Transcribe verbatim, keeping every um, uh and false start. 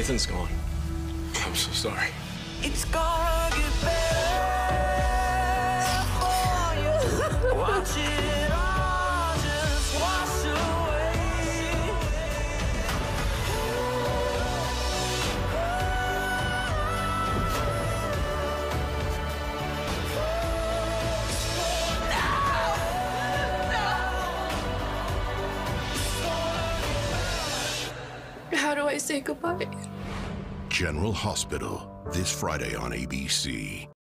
Everything's gone. I'm so sorry. It's gonna get better for you. Watch it all just wash away. How do I say goodbye? General Hospital, this Friday on A B C.